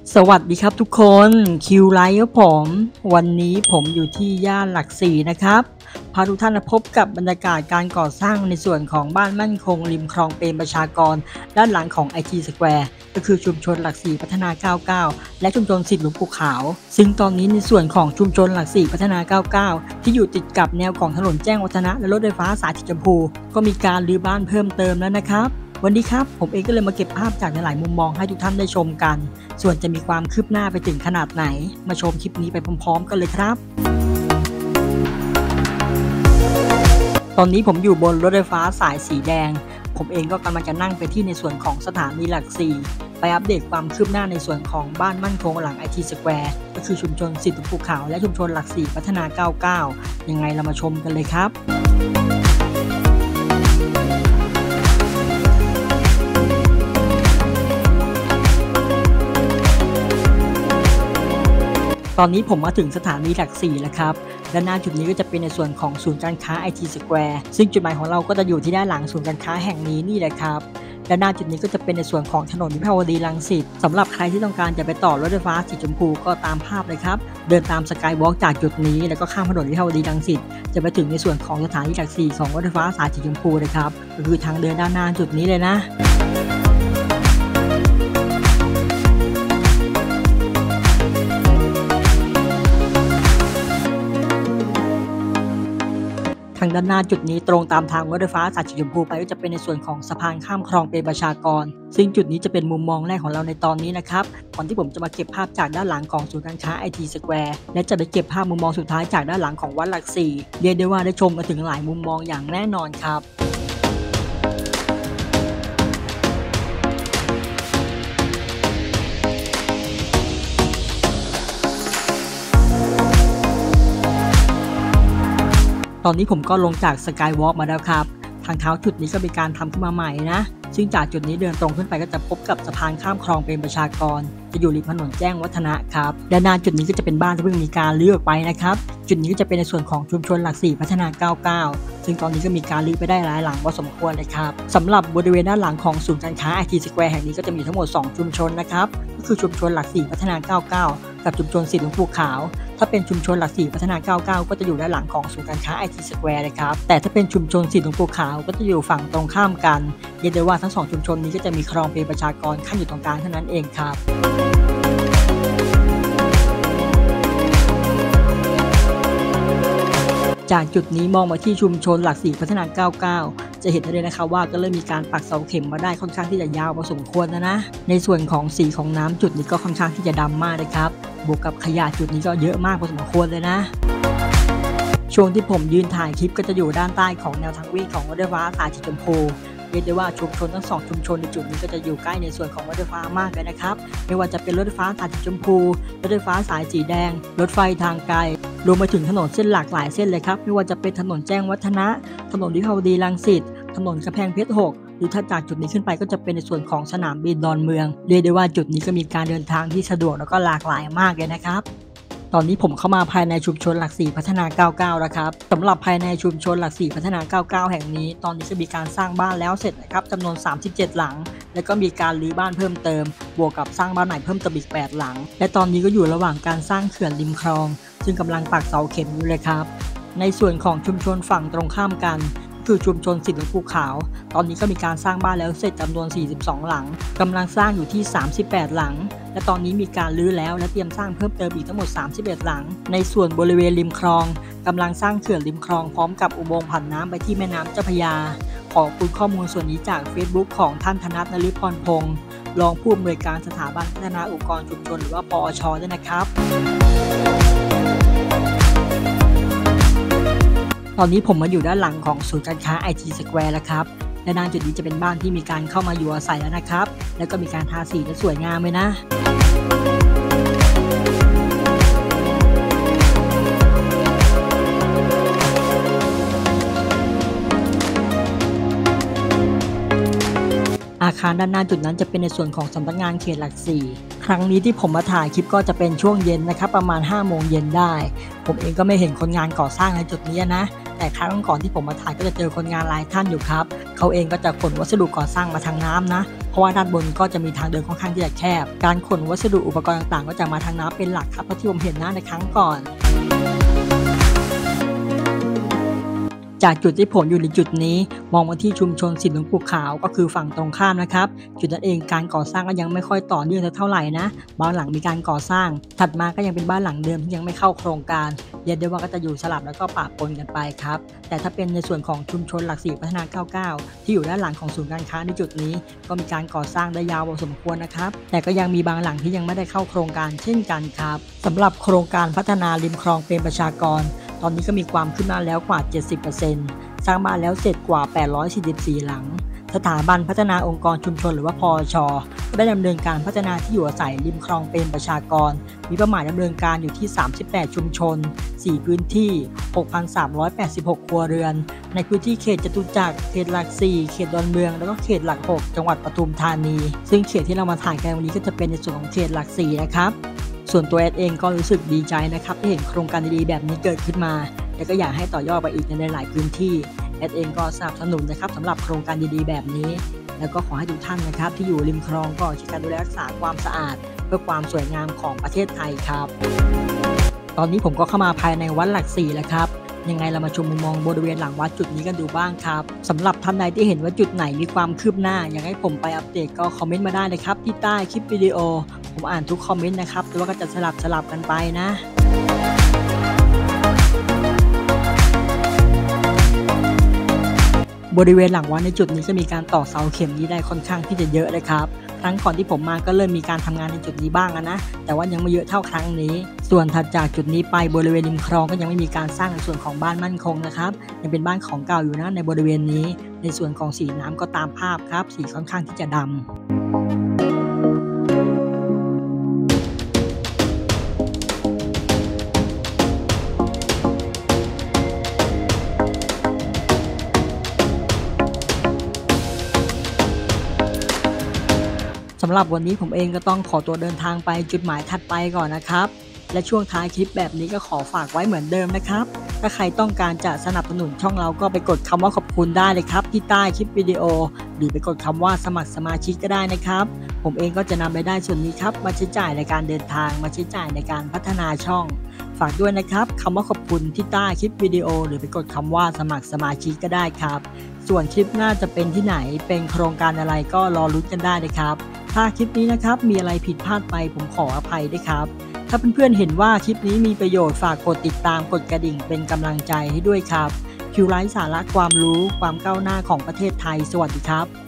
สวัสดีครับทุกคนคิวไลท์ครับผมวันนี้ผมอยู่ที่ย่านหลักสี่นะครับพาทุกท่านมาพบกับบรรยากาศการก่อสร้างในส่วนของบ้านมั่นคงริมคลองเปรมประชากรด้านหลังของ IT Square ก็คือชุมชนหลักสี่พัฒนา 99 และชุมชนสิทธิหลวงปู่ขาวซึ่งตอนนี้ในส่วนของชุมชนหลักสี่พัฒนา 99 ที่อยู่ติดกับแนวของถนนแจ้งวัฒนะและรถไฟฟ้าสายสีชมพูก็มีการรื้อบ้านเพิ่มเติมแล้วนะครับวันนี้ครับผมเองก็เลยมาเก็บภาพจากหลายมุมมองให้ทุกท่านได้ชมกันส่วนจะมีความคืบหน้าไปถึงขนาดไหนมาชมคลิปนี้ไปพร้อมๆกันเลยครับตอนนี้ผมอยู่บนรถไฟฟ้าสายสีแดงผมเองก็กำลังจะนั่งไปที่ในส่วนของสถานีหลักสี่ไปอัปเดตความคืบหน้าในส่วนของบ้านมั่นคงหลัง IT Square ก็คือชุมชนสิทธิหลวงปู่ขาวและชุมชนหลักสี่พัฒนา 99 ยังไงเรามาชมกันเลยครับตอนนี้ผมมาถึงสถานีหลัก4แล้วครับด้านหน้าจุดนี้ก็จะเป็นในส่วนของศูนย์การค้า IT Square ซึ่งจุดหมายของเราก็จะอยู่ที่ด้านหลังศูนย์การค้าแห่งนี้นี่แหละครับด้านหน้าจุดนี้ก็จะเป็นในส่วนของถนนวิภาวดีรังสิตสำหรับใครที่ต้องการจะไปต่อรถไฟฟ้าสีชมพูก็ตามภาพเลยครับเดินตามสกายวอล์กจากจุดนี้แล้วก็ข้ามถนนวิภาวดีรังสิตจะไปถึงในส่วนของสถานีหลัก4ของรถไฟฟ้าสายสีชมพูเลยครับก็คือทางเดินด้านหน้าจุดนี้เลยนะทางด้านหน้าจุดนี้ตรงตามทางรถไฟฟ้าสายสีชมพูไปก็จะเป็นในส่วนของสะพานข้ามคลองเปรมประชากรซึ่งจุดนี้จะเป็นมุมมองแรกของเราในตอนนี้นะครับก่อนที่ผมจะมาเก็บภาพจากด้านหลังของศูนย์การค้า IT Square และจะไปเก็บภาพมุมมองสุดท้ายจากด้านหลังของวัดหลักสี่เรียกได้ว่าได้ชมกันถึงหลายมุมมองอย่างแน่นอนครับตอนนี้ผมก็ลงจากสกายวอล์กมาแล้วครับทางเท้าจุดนี้ก็มีการทำขึ้นมาใหม่นะซึ่งจากจุดนี้เดินตรงขึ้นไปก็จะพบกับสะพานข้ามคลองเปรมประชากรจะอยู่ริมถนนแจ้งวัฒนะครับด้านหน้าจุดนี้ก็จะเป็นบ้านที่เพิ่งมีการรื้อออกไปนะครับจุดนี้ก็จะเป็นในส่วนของชุมชนหลักสี่พัฒนา 99 ซึ่งตอนนี้ก็มีการรื้อไปได้หลายหลังพอสมควรเลยครับสำหรับบริเวณด้านหลังของศูนย์การค้า IT Square แห่งนี้ก็จะมีทั้งหมด2ชุมชนนะครับก็คือชุมชนหลักสี่พัฒนา 99 กับชุมชนสิทธิหลวงปู่ขาวถ้าเป็นชุมชนหลักสี่พัฒนา 99 ก็จะอยู่ด้านหลังของศูนย์การค้า IT Square เลยครับแต่ถ้าเป็นชุมชนสิทธิหลวงปู่ขาวก็จะอยู่ฝั่งตรงข้ามกันเรียกได้ว่าทั้ง2ชุมชนนี้ก็จะมีคลองเปรมประชากรขั้นอยู่ตรงกลางเท่านั้นเองครับจากจุดนี้มองมาที่ชุมชนหลักสี่พัฒนา 99 จะเห็นได้เลยนะคะว่าก็เริ่มมีการปักเสาเข็มมาได้ค่อนข้างที่จะยาวพอสมควรนะในส่วนของสีของน้ำจุดนี้ก็ค่อนข้างที่จะดำมากเลยครับบวกกับขยะจุดนี้ก็เยอะมากพอสมควรเลยนะช่วงที่ผมยืนถ่ายคลิปก็จะอยู่ด้านใต้ของแนวทางวิ่งของรถไฟฟ้าสายสีชมพูเรียกได้ว่าชุมชนทั้ง2ชุมชนในจุดนี้ก็จะอยู่ใกล้ในส่วนของรถไฟฟ้ามากเลยนะครับไม่ว่าจะเป็นรถไฟฟ้าสายสีชมพูรถไฟฟ้าสายสีแดงรถไฟทางไกลรวมไปถึงถนนเส้นหลากหลายเส้นเลยครับไม่ว่าจะเป็นถนนแจ้งวัฒนะถนนวิภาวดีรังสิตถนนกำแพงเพชร6หรือถ้าจากจุดนี้ขึ้นไปก็จะเป็นในส่วนของสนามบินดอนเมืองเรียกได้ว่าจุดนี้ก็มีการเดินทางที่สะดวกแล้วก็หลากหลายมากเลยนะครับตอนนี้ผมเข้ามาภายในชุมชนหลักสี่พัฒนา 99 แล้วครับสำหรับภายในชุมชนหลักสี่พัฒนา 99 แห่งนี้ตอนนี้จะมีการสร้างบ้านแล้วเสร็จนะครับจำนวน37หลังแล้วก็มีการรื้อบ้านเพิ่มเติมบวกกับสร้างบ้านใหม่เพิ่มเติมอีก8หลังและตอนนี้ก็อยู่ระหว่างการสร้างเขื่อนริมคลองซึ่งกำลังปักเสาเข็มอยู่เลยครับในส่วนของชุมชนฝั่งตรงข้ามกันคือชุมชนสิทธิหลวงปู่ขาวตอนนี้ก็มีการสร้างบ้านแล้วเสร็จจำนวน42หลังกำลังสร้างอยู่ที่38หลังและตอนนี้มีการรื้อแล้วและเตรียมสร้างเพิ่มเติมอีกทั้งหมด31หลังในส่วนบริเวณริมคลองกำลังสร้างเขื่อนริมคลองพร้อมกับอุโมงค์ผ่านน้ำไปที่แม่น้ำเจ้าพระยาขอบคุณข้อมูลส่วนนี้จาก Facebook ของท่านธนัท นฤพรพงศ์รองผู้อำนวยการสถาบันพัฒนาองค์กรชุมชนหรือว่าปอช.ด้วยนะครับตอนนี้ผมมาอยู่ด้านหลังของศูนย์การค้า IT Square แล้วครับและด้านจุดนี้จะเป็นบ้านที่มีการเข้ามาอยู่อาศัยแล้วนะครับแล้วก็มีการทาสีและสวยงามเลยนะอาคารด้านหน้าจุดนั้นจะเป็นในส่วนของสำนักงานเขตหลักสี่ครั้งนี้ที่ผมมาถ่ายคลิปก็จะเป็นช่วงเย็นนะครับประมาณ5 โมงเย็นได้ผมเองก็ไม่เห็นคนงานก่อสร้างในจุดนี้นะแต่ครั้งก่อนที่ผมมาถ่ายก็จะเจอคนงานหลายท่านอยู่ครับเขาเองก็จะขนวัสดุก่อสร้างมาทางน้ำนะพราะว่าด้านบนก็จะมีทางเดินค่อนข้างที่จะแคบการขนวัสดุอุปกรณ์ต่างๆก็จะมาทางน้ำเป็นหลักครับเพราะที่ผมเห็นในครั้งก่อนจากจุดที่ผมอยู่ในจุดนี้มองมาที่ชุมชนสิทธิ์หลวงปู่ขาวก็คือฝั่งตรงข้ามนะครับจุดนั้นเองการก่อสร้างก็ยังไม่ค่อยต่อเนื่องเท่าไหร่นะบ้านหลังมีการก่อสร้างถัดมาก็ยังเป็นบ้านหลังเดิมที่ยังไม่เข้าโครงการเรียกได้ว่าก็จะอยู่สลับแล้วก็ปะปนกันไปครับแต่ถ้าเป็นในส่วนของชุมชนหลักสี่พัฒนา99ที่อยู่ด้านหลังของศูนย์การค้าในจุดนี้ก็มีการก่อสร้างได้ยาวพอสมควรนะครับแต่ก็ยังมีบางหลังที่ยังไม่ได้เข้าโครงการเช่นกันครับสำหรับโครงการพัฒนาริมคลองเปรมประชากรตอนนี้ก็มีความคืบหน้าแล้วกว่า 70%สร้างบ้านแล้วเสร็จกว่า 844 หลังสถาบันพัฒนาองค์กรชุมชนหรือว่าพช.ก็ได้ดำเนินการพัฒนาที่อยู่อาศัยริมคลองเปรมประชากรมีเป้าหมายดำเนินการอยู่ที่38ชุมชน4พื้นที่ 6,386 ครัวเรือนในพื้นที่เขตจตุจักรเขตหลัก4เขตดอนเมืองแล้วก็เขตหลัก6จังหวัดปทุมธานีซึ่งเขตที่เรามาถ่ายกันวันนี้ก็จะเป็นในส่วนของเขตหลัก4นะครับส่วนตัวเองก็รู้สึกดีใจนะครับที่เห็นโครงการดีๆแบบนี้เกิดขึ้นมาและก็อยากให้ต่อยอดไปอีกในหลายพื้นที่เองก็สนับสนุนนะครับสำหรับโครงการดีๆแบบนี้แล้วก็ขอให้ทุกท่านนะครับที่อยู่ริมคลองก็ช่วยกันดูแลรักษาความสะอาดเพื่อความสวยงามของประเทศไทยครับตอนนี้ผมก็เข้ามาภายในวัดหลัก4แล้วครับยังไงเรามาชมมุมมองบริเวณหลังวัดจุดนี้กันดูบ้างครับสำหรับท่านใดที่เห็นว่าจุดไหนมีความคืบหน้าอยากให้ผมไปอัปเดตก็คอมเมนต์มาได้เลยครับที่ใต้คลิปวิดีโอผมอ่านทุกคอมเมนต์นะครับแต่ว่าก็จะสลับกันไปนะบริเวณหลังวัดในจุดนี้จะมีการต่อเสาเข็มนี้ได้ค่อนข้างที่จะเยอะเลยครับครั้งก่อนที่ผมมาก็เริ่มมีการทำงานในจุดนี้บ้างนะแต่ว่ายังไม่เยอะเท่าครั้งนี้ส่วนถัดจากจุดนี้ไปบริเวณริมคลองก็ยังไม่มีการสร้างในส่วนของบ้านมั่นคงนะครับยังเป็นบ้านของเก่าอยู่นะในบริเวณนี้ในส่วนของสีน้ำก็ตามภาพครับสีค่อนข้างที่จะดำสำหรับวันนี้ผมเองก็ต้องขอตัวเดินทางไปจุดหมายถัดไปก่อนนะครับและช่วงท้ายคลิปแบบนี้ก็ขอฝากไว้เหมือนเดิมนะครับถ้าใครต้องการจะสนับสนุนช่องเราก็ไปกดคำว่าขอบคุณได้เลยครับที่ใต้คลิปวิดีโอหรือไปกดคำว่าสมัครสมาชิกก็ได้นะครับผมเองก็จะนำรายได้ส่วนนี้ครับมาใช้จ่ายในการเดินทางมาใช้จ่ายในการพัฒนาช่องฝากด้วยนะครับคำว่าขอบคุณที่ใต้คลิปวิดีโอหรือไปกดคำว่าสมัครสมาชิกก็ได้ครับส่วนคลิปหน้าจะเป็นที่ไหนเป็นโครงการอะไรก็รอลุ้นกันได้เลยครับถ้าคลิปนี้นะครับมีอะไรผิดพลาดไปผมขออภัยด้วยครับถ้าเพื่อนๆเห็นว่าคลิปนี้มีประโยชน์ฝากกดติดตามกดกระดิ่งเป็นกำลังใจให้ด้วยครับคิวไลฟ์สาระความรู้ความก้าวหน้าของประเทศไทยสวัสดีครับ